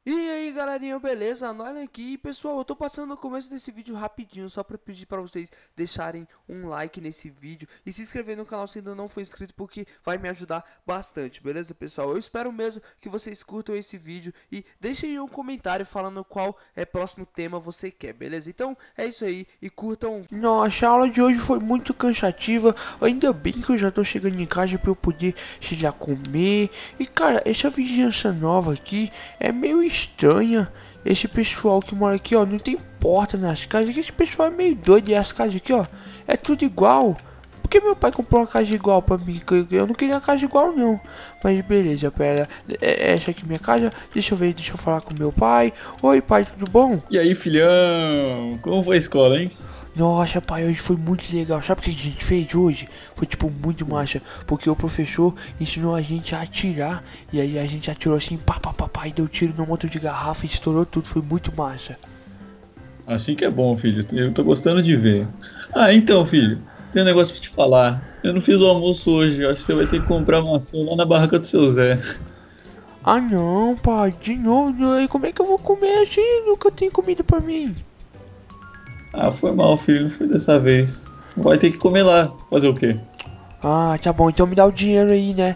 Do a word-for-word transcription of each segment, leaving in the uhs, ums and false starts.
E aí galerinha, beleza? Nós aqui, pessoal, eu tô passando no começo desse vídeo rapidinho só pra pedir pra vocês deixarem um like nesse vídeo e se inscrever no canal se ainda não for inscrito, porque vai me ajudar bastante, beleza, pessoal? Eu espero mesmo que vocês curtam esse vídeo e deixem aí um comentário falando qual é o próximo tema você quer, beleza? Então é isso aí e curtam. Nossa, a aula de hoje foi muito cansativa, ainda bem que eu já tô chegando em casa pra eu poder já comer. E cara, essa vizinhança nova aqui é meio estranha. Esse pessoal que mora aqui, ó, não tem porta nas casas. Esse pessoal é meio doido. E as casas aqui, ó, é tudo igual. Por que meu pai comprou uma casa igual pra mim? Eu não queria uma casa igual, não. Mas beleza, pera. É essa aqui é minha casa. Deixa eu ver, deixa eu falar com meu pai. Oi, pai, tudo bom? E aí, filhão? Como foi a escola, hein? Nossa, pai, hoje foi muito legal. Sabe o que a gente fez hoje? Foi tipo muito massa. Porque o professor ensinou a gente a atirar. E aí a gente atirou assim, pá, pá, pá, pá, e deu tiro no monte de garrafa e estourou tudo. Foi muito massa. Assim que é bom, filho. Eu tô gostando de ver. Ah, então, filho. Tem um negócio pra te falar. Eu não fiz o almoço hoje. Eu acho que você vai ter que comprar maçã lá na barraca do seu Zé. Ah não, pai, de novo. E como é que eu vou comer assim? Nunca tem comida pra mim. Ah, foi mal, filho. Não foi dessa vez. Vai ter que comer lá. Fazer o quê? Ah, tá bom, então me dá o dinheiro aí, né?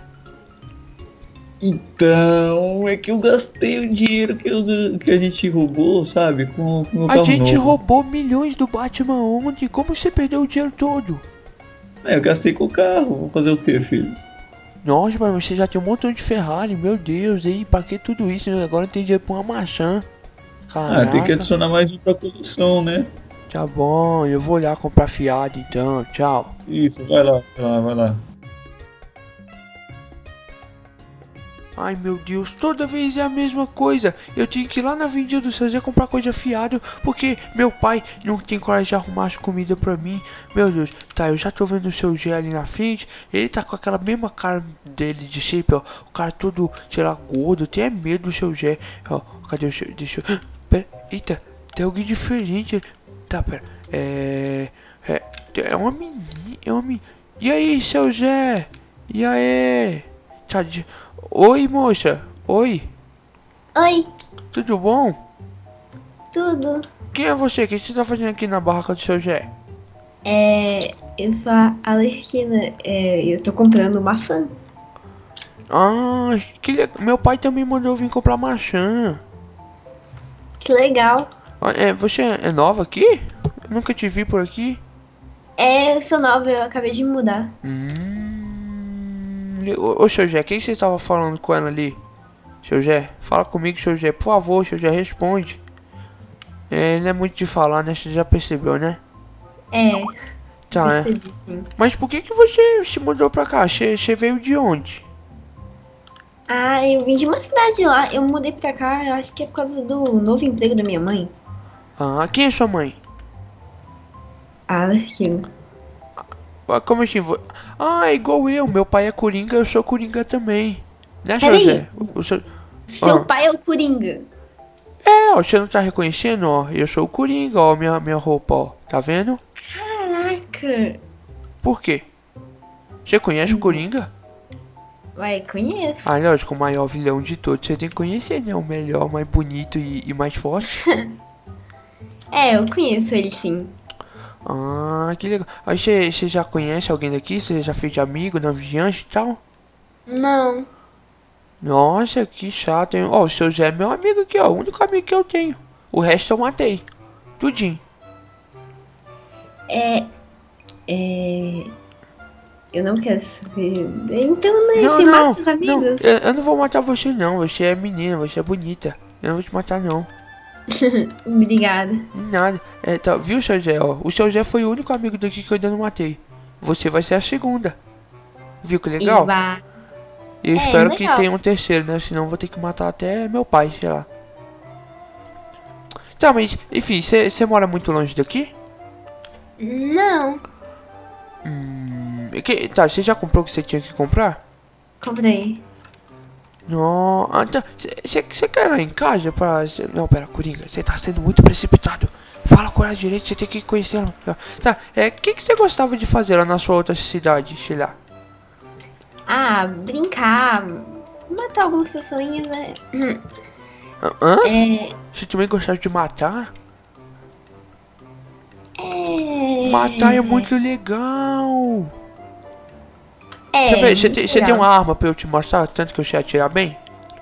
Então, é que eu gastei o dinheiro que, eu- que a gente roubou, sabe? Com, com o meu A carro gente novo. roubou milhões do Batman ontem. Como você perdeu o dinheiro todo? É, eu gastei com o carro. Vou fazer o quê, filho? Nossa, pai, você já tem um montão de Ferrari, meu Deus, e pra que tudo isso? Agora não tem dinheiro pra uma maçã. Ah, tem que Caraca, adicionar mais um pra coleção, né? tá bom, eu vou olhar comprar fiado então, tchau. Isso, vai lá, vai lá, vai lá. Ai meu Deus, toda vez é a mesma coisa. Eu tenho que ir lá na vendinha do seu Zé comprar coisa fiado, porque meu pai não tem coragem de arrumar as comidas pra mim. Meu Deus, tá, eu já tô vendo o seu Zé ali na frente. Ele tá com aquela mesma cara dele de shape, ó. O cara todo, sei lá, gordo. Eu tenho medo do seu Zé. Ó, cadê o seu? Deixa eu. Pera, eita, tem alguém diferente. Tá, pera. É. É, é uma menina. É uma menina. E aí, seu Zé? E aí? Tá de. Oi, moça. Oi. Oi, Tudo bom? tudo. Quem é você? O que você tá fazendo aqui na barraca do seu Zé? É, eu sou a Alerquina. É, eu tô comprando maçã. Ah, que le... meu pai também mandou vir comprar maçã. Que legal. Ah, é, você é nova aqui? Eu nunca te vi por aqui. É, eu sou nova, eu acabei de mudar. Hum... Ô, ô, seu Zé, o que você tava falando com ela ali? Seu Zé, fala comigo, seu Zé. Por favor, seu Zé, responde. É, ele é muito de falar, né? Você já percebeu, né? É, Tá, é. percebi, sim. Mas por que que você se mudou pra cá? Você você veio de onde? Ah, eu vim de uma cidade lá. Eu mudei pra cá, eu acho que é por causa do novo emprego da minha mãe. Ah, quem é sua mãe? A Alerquina. Ah, como assim? vo- Ah, é igual eu. Meu pai é Coringa, eu sou Coringa também. Né, seu Peraí. Zé? O, o seu... Seu Ah. pai é o Coringa. É, ó, você não tá reconhecendo, ó? Eu sou o Coringa, ó, minha, minha roupa, ó. Tá vendo? Caraca. Por quê? Você conhece o Coringa? Vai, conheço. Ah, lógico, o maior vilão de todos. Você tem que conhecer, né? O melhor, mais bonito e, e mais forte. É, eu conheço ele sim. Ah, que legal. Aí você você já conhece alguém daqui? Você já fez de amigo na vizinhança e tal? Não. Nossa, que chato, hein? Ó, o seu Zé é meu amigo aqui, ó. O único amigo que eu tenho. O resto eu matei. Tudinho. É. É. Eu não quero saber. Então, né? Não, Você mata não, seus não. amigos? Eu, eu não vou matar você, não. Você é menina, você é bonita. Eu não vou te matar, não. Obrigada. Nada. É, tá, viu, seu Zé, ó? O seu Zé foi o único amigo daqui que eu ainda não matei. Você vai ser a segunda. Viu que legal? Iba. E eu É, espero que legal. tenha um terceiro, né? Senão eu vou ter que matar até meu pai, sei lá. Tá, mas, enfim, você mora muito longe daqui? Não. Hum, que, tá, você já comprou o que você tinha que comprar? Comprei. Não, ah, tá. Você quer ir lá em casa pra... cê- Não, pera, Coringa, você tá sendo muito precipitado. Fala com ela direito, você tem que conhecer ela. Tá, é, o que você gostava de fazer lá na sua outra cidade, sei lá? Ah, brincar. Matar algumas pessoinhas, né? Hã? É. Você também gostava de matar? É. Matar é muito legal. É. Deixa eu ver, você muito tem, você tem legal. uma arma pra eu te mostrar, tanto que eu sei atirar bem?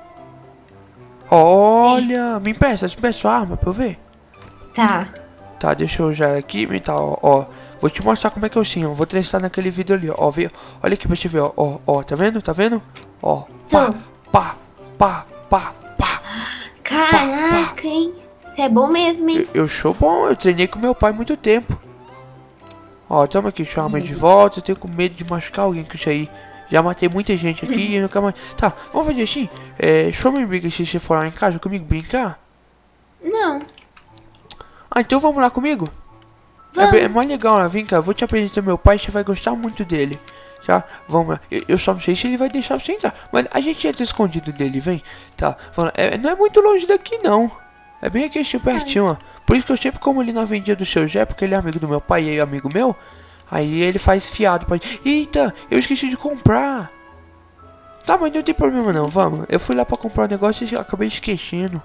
Olha, me empresta, me empresta sua arma pra eu ver. Tá. Tá, deixa eu usar ela aqui, me tá, ó, ó. Vou te mostrar como é que eu sim, ó. Vou testar naquele vídeo ali, ó. Vê, olha aqui pra você ver, ó, ó, ó. Tá vendo? Tá vendo? Ó, pá, Tô. pá, pá, pá, pá. Caraca, hein? Você é bom mesmo, hein? Eu, eu sou bom, eu treinei com meu pai há muito tempo. Ó, toma aqui, sua arma de volta. Eu tenho com medo de machucar alguém com isso aí. Já matei muita gente aqui e nunca mais. Tá, vamos fazer assim. É, chama me briga se você for lá em casa comigo brincar. Não. Ah, então vamos lá comigo? É, Vamos. bem- é mais legal lá, vem cá, eu vou te apresentar meu pai, você vai gostar muito dele. Tá? Vamos lá. Eu, eu só não sei se ele vai deixar você entrar. Mas a gente entra escondido dele, vem. Tá, vamos lá. É, não é muito longe daqui não. É bem aqui assim, pertinho, ó. Por isso que eu sempre como ali na vendinha do seu Zé, porque ele é amigo do meu pai e é amigo meu. Aí ele faz fiado pra... Eita, eu esqueci de comprar. Tá, mas não tem problema não, vamos. Eu fui lá pra comprar um negócio e acabei esquecendo.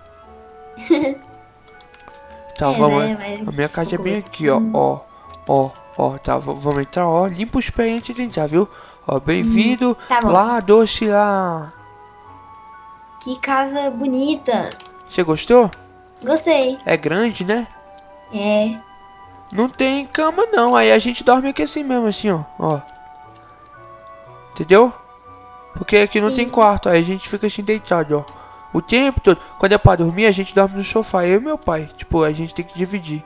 Tá, É, vamos. né, mas A minha casa é pouco bem mesmo. aqui, ó, ó, ó, ó, tá, v- vamos entrar, ó, limpa os pés antes de entrar, viu? Ó, bem-vindo tá bom. lá, doce lá. Que casa bonita. Você gostou? Gostei. É grande, né? É. Não tem cama não, aí a gente dorme aqui assim mesmo, assim, ó, ó. Entendeu? Porque aqui não tem Sim. quarto, aí a gente fica assim deitado, ó. O tempo todo. Quando é pra dormir, a gente dorme no sofá, eu e meu pai. Tipo, a gente tem que dividir.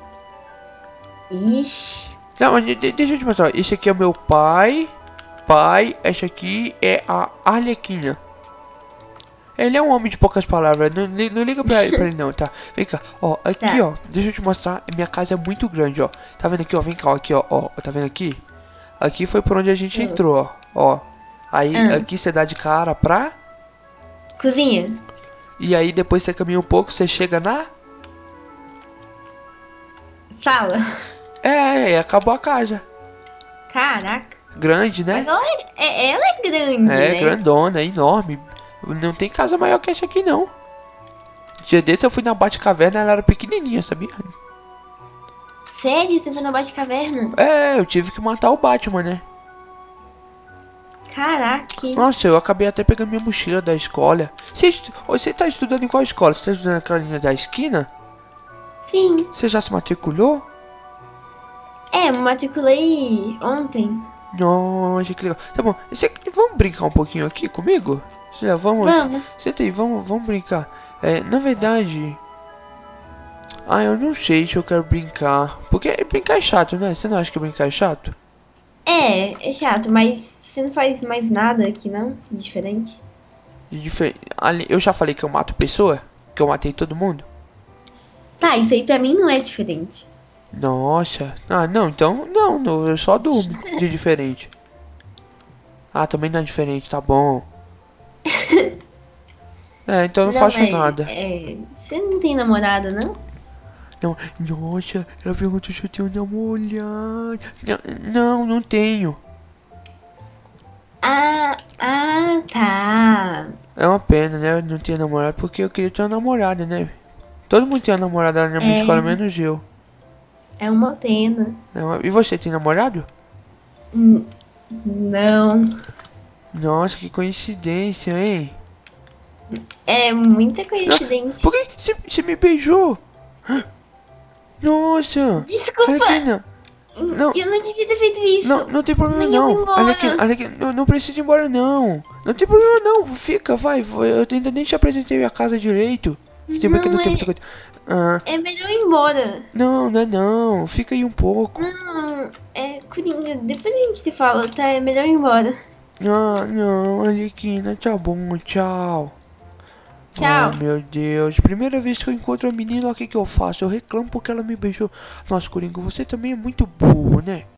Ixi. Não, mas de- de- deixa eu te mostrar. Esse aqui é o meu pai. Pai, essa aqui é a Arlequina. Ele é um homem de poucas palavras. Não, li- não liga pra, pra ele não, tá? Vem cá, ó. Aqui, Tá. ó. Deixa eu te mostrar. Minha casa é muito grande, ó. Tá vendo aqui, ó? Vem cá, ó, aqui, ó. Ó, tá vendo aqui? Aqui foi por onde a gente Hum. entrou, ó. Ó. Aí, Hum. aqui você dá de cara pra... Cozinha. E aí, depois você caminha um pouco, você chega na... Sala. É, é, acabou a casa. Caraca. Grande, né? Mas ela é, é- ela é grande, É, né? grandona, é enorme. Não tem casa maior que essa aqui, não. Dia desse eu fui na Batcaverna, ela era pequenininha, sabia? Sério? Você foi na Batcaverna? É, eu tive que matar o Batman, né? Caraca. Nossa, eu acabei até pegando minha mochila da escola. Você, estu... Você tá estudando em qual escola? Você tá estudando naquela linha da esquina? Sim. Você já se matriculou? É, me matriculei ontem. Nossa, que legal. Tá bom, você... vamos brincar um pouquinho aqui comigo? Já vamos. Vamos. Senta aí, vamos, vamos brincar. É, na verdade. Ah, eu não sei se eu quero brincar. Porque brincar é chato, né? Você não acha que brincar é chato? É, é chato, mas você não faz mais nada aqui, não? Diferente? De difer... Ali, eu já falei que eu mato pessoa? Que eu matei todo mundo? Tá, isso aí pra mim não é diferente. Nossa. Ah, não, então. Não, não, eu só durmo de diferente. Ah, também não é diferente, tá bom. É, então eu não, faço mas, nada. É, você não tem namorada, não? Não, nossa, ela perguntou se eu tenho namorado. Não, não, não tenho. Ah, ah, tá. É uma pena, né? Não ter namorado, porque eu queria ter uma namorada, né? Todo mundo tem uma namorada na minha É. escola, menos eu. É uma pena. É uma- E você tem namorado? Hum, Não. Nossa, que coincidência, hein? É muita coincidência. Por que você você me beijou? Nossa! Desculpa, Olha aqui, não. Não, eu não devia ter feito isso. não, não tem problema Nem eu não. vou embora. Olha aqui, olha aqui, não, não precisa ir embora não. Não tem problema não. Fica, vai, vai. Eu ainda nem te apresentei minha casa direito. Você lembra que Não, não tem é- muita coisa. Ah, É melhor ir embora. não, não é não. Fica aí um pouco. Não, é Coringa, depois a gente se fala, tá? É melhor ir embora. Ah, não, Arlequina, tá bom, tchau. Tchau. Ah, meu Deus. Primeira vez que eu encontro a menina, olha o que que eu faço. Eu reclamo porque ela me beijou. Nossa, Coringa, você também é muito burro, né?